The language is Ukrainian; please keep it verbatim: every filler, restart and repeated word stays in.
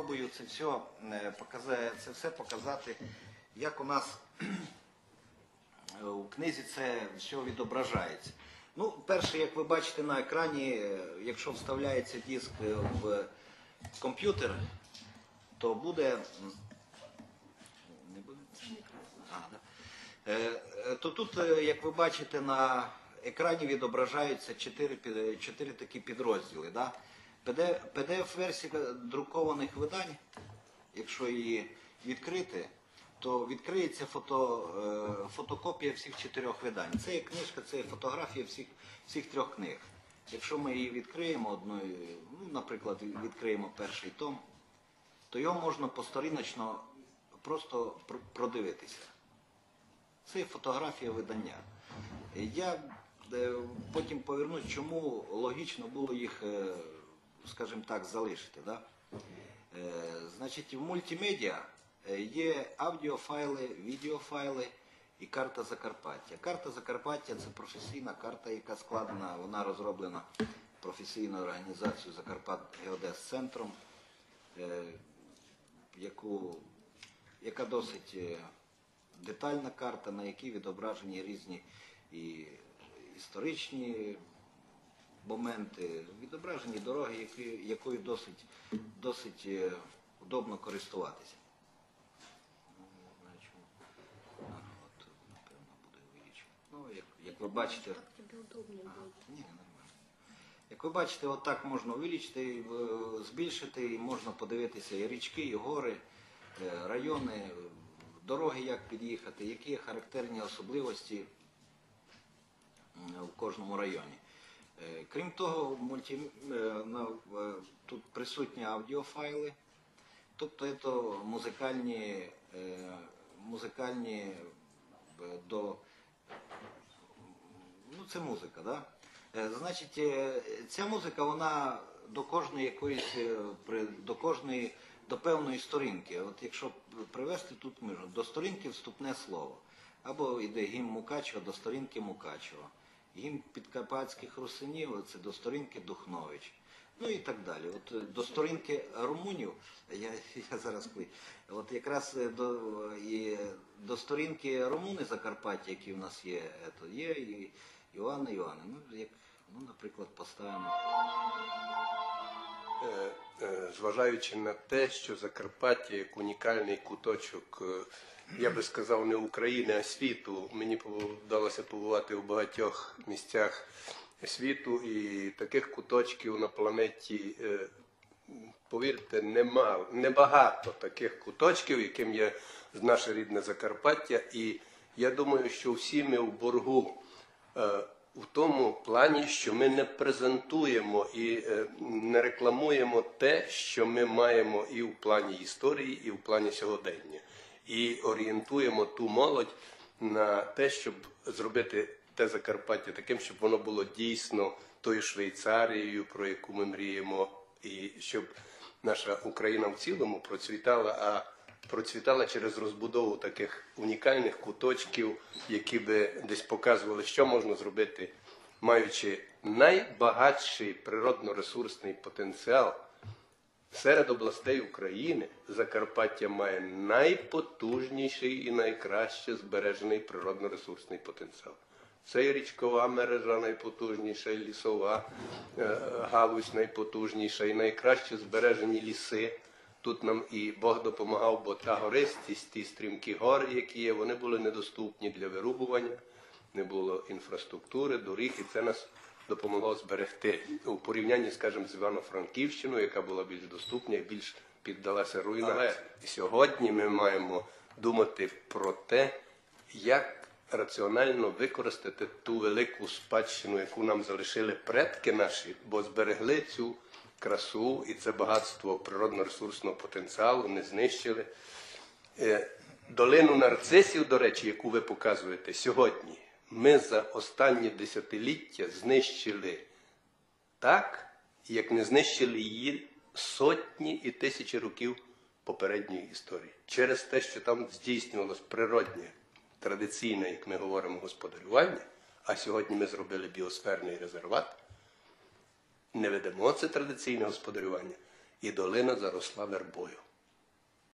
спробую це все показати, це все показати, як у нас у книзі це все відображається. Ну, перше, як ви бачите на екрані, якщо вставляється диск в комп'ютер, то буде... Не буде? А, да. То тут, як ви бачите, на екрані відображаються чотири, чотири такі підрозділи. Да? пі ді еф-версія друкованих видань, якщо її відкрити, то відкриється фото, фотокопія всіх чотирьох видань. Це є книжка, це є фотографія всіх, всіх трьох книг. Якщо ми її відкриємо, одною, ну, наприклад, відкриємо перший том, то його можна посторіночно просто продивитися. Це є фотографія видання. Я потім повернусь, чому логічно було їх, скажімо так, залишити. Да? Значить, в мультимедіа є аудіофайли, відеофайли і карта Закарпаття. Карта Закарпаття – це професійна карта, яка складена, вона розроблена професійною організацією Закарпатгеодезцентром, яку, яка досить детальна карта, на якій відображені різні і історичні моменти, відображені дороги, які, якою досить, досить удобно користуватися. Ну, як, як ви бачите, а, ні, нормально. Як ви бачите, отак можна увеличити, збільшити, і можна подивитися і річки, і гори, райони, дороги, як під'їхати, які характерні особливості в кожному районі. Крім того, мульті... тут присутні аудіофайли, тобто це музикальні, музикальні до... Ну, це музика, да? Значить, ця музика, вона до кожної якоїсь, до кожної, до певної сторінки. От якщо привести тут межу, до сторінки вступне слово. Або йде гімн Мукачева до сторінки Мукачева. Гімн Підкарпатських русинів, це до сторінки Духнович. Ну і так далі. От до сторінки румунів, я, я зараз, от якраз до, і, до сторінки румуни Закарпаття, які в нас є, то є і Івана Івана. Ну, як, ну, наприклад, поставимо. Зважаючи на те, що Закарпаття як унікальний куточок, я би сказав, не України, а світу. Мені вдалося побувати у багатьох місцях світу, і таких куточків на планеті, повірте, нема, небагато таких куточків, яким є наше рідне Закарпаття. І я думаю, що всі ми в боргу в тому плані, що ми не презентуємо і не рекламуємо те, що ми маємо і в плані історії, і в плані сьогодення. І орієнтуємо ту молодь на те, щоб зробити те Закарпаття таким, щоб воно було дійсно тою Швейцарією, про яку ми мріємо, і щоб наша Україна в цілому процвітала, а процвітала через розбудову таких унікальних куточків, які би десь показували, що можна зробити, маючи найбагатший природно-ресурсний потенціал. Серед областей України Закарпаття має найпотужніший і найкраще збережений природно-ресурсний потенціал. Це і річкова мережа найпотужніша, і лісова галузь найпотужніша, і найкраще збережені ліси. Тут нам і Бог допомагав, бо та гористість, ті стрімкі гори, які є, вони були недоступні для вирубування, не було інфраструктури, доріг, і це нас допомогло зберегти. У порівнянні, скажімо, з Івано-Франківщиною, яка була більш доступна і більш піддалася руйнації. Але сьогодні ми маємо думати про те, як раціонально використати ту велику спадщину, яку нам залишили предки наші, бо зберегли цю красу і це багатство природно-ресурсного потенціалу, не знищили. Долину нарцисів, до речі, яку ви показуєте сьогодні, ми за останні десятиліття знищили так, як не знищили її сотні і тисячі років попередньої історії. Через те, що там здійснювалось природнє, традиційне, як ми говоримо, господарювання, а сьогодні ми зробили біосферний резерват, не ведемо це традиційне господарювання. і долина заросла вербою.